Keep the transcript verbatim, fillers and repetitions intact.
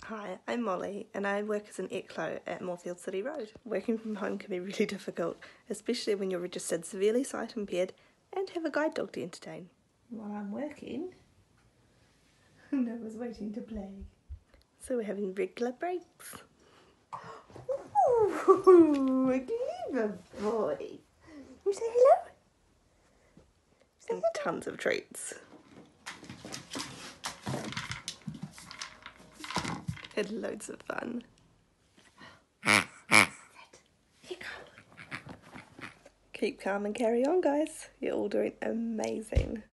Hi, I'm Molly and I work as an eclo at Moorfields City Road. Working from home can be really difficult, especially when you're registered severely sight impaired and have a guide dog to entertain. While I'm working, Noah's waiting to play. So we're having regular breaks. Ooh, a clever boy. You say hello? Say And tons of treats. Had loads of fun. Keep calm and carry on, guys. You're all doing amazing.